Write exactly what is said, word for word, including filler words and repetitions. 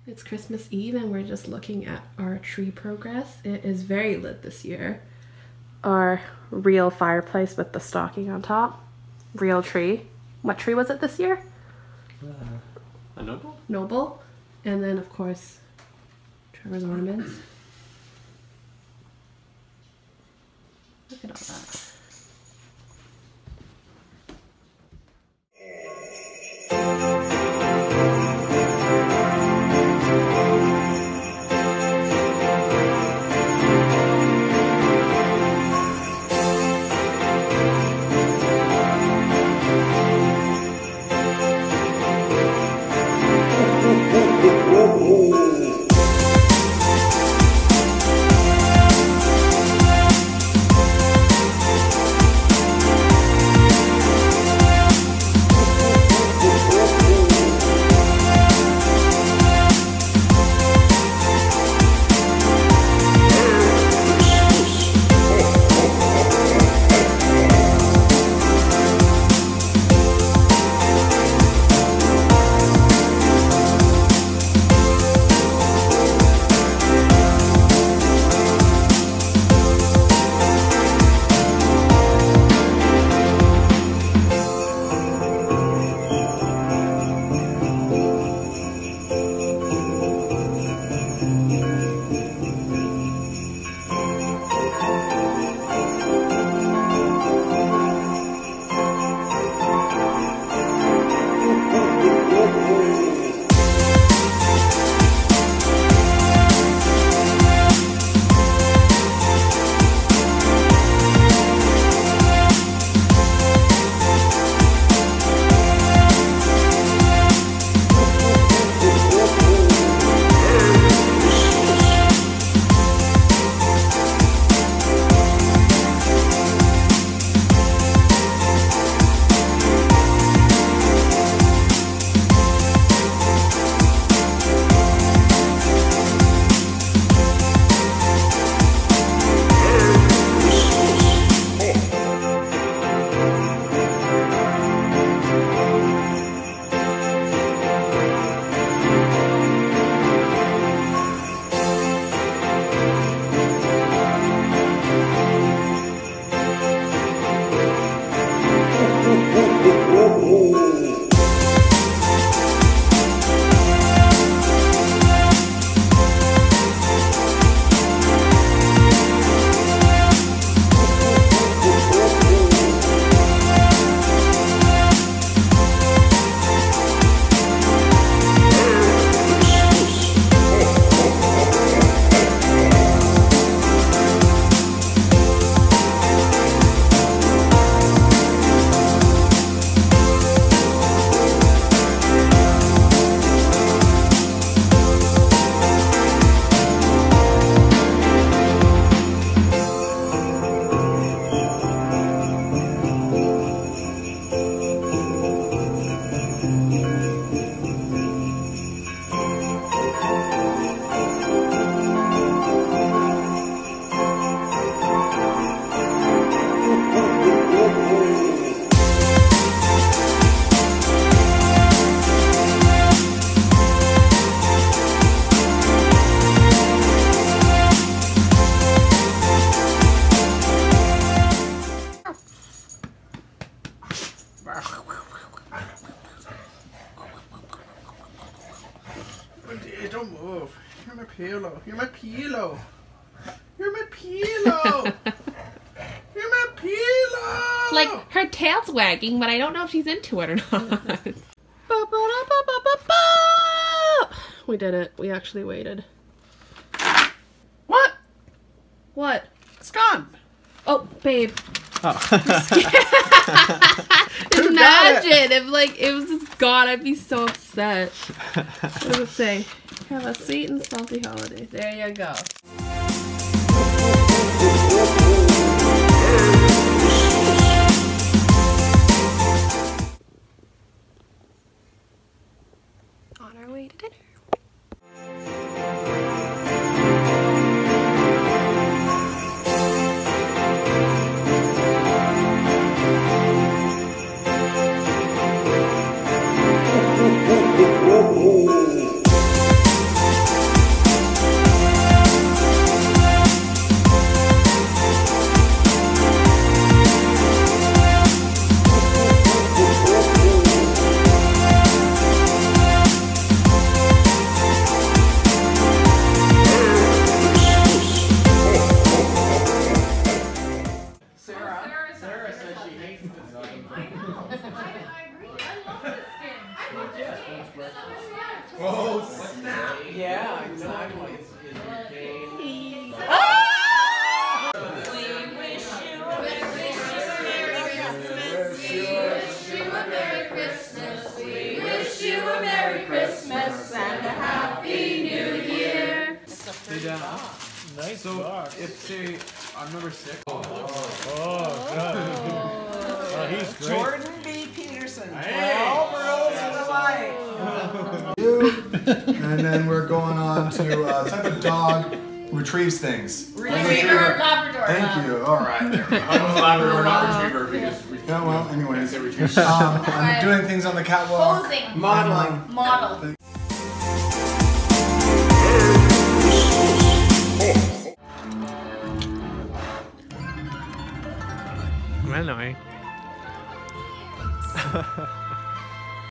It's Christmas Eve and we're just looking at our tree progress. It is very lit this year. Our real fireplace with the stocking on top. Real tree. What tree was it this year? Uh, a Noble? Noble. And then of course, Trevor's ornaments. Look at all that. Don't move. You're my pillow. You're my pillow. You're my pillow. You're my pillow. Like, her tail's wagging, but I don't know if she's into it or not. We did it. We actually waited. What? What? It's gone. Oh, babe. Oh. Imagine if like it was just gone, I'd be so upset. What does it say? Have a sweet and salty holiday. There you go. On our way to dinner. Oh, snap. Yeah, exactly. Christmas and a Happy New Year. Hey, Dad. Nice So, box. if say I'm number six. Oh, God. Oh, he's great. Jordan B. Peterson, twelve rules for life. And then we're going on to uh, type of dog retrieves things. Retriever, Labrador. Thank you. All right. There we go. I'm a Labrador, not retriever, because we Yeah, well, anyways. can't retrieve. Um, I'm doing things on the catwalk. Posing. Modeling. Model. Well, no.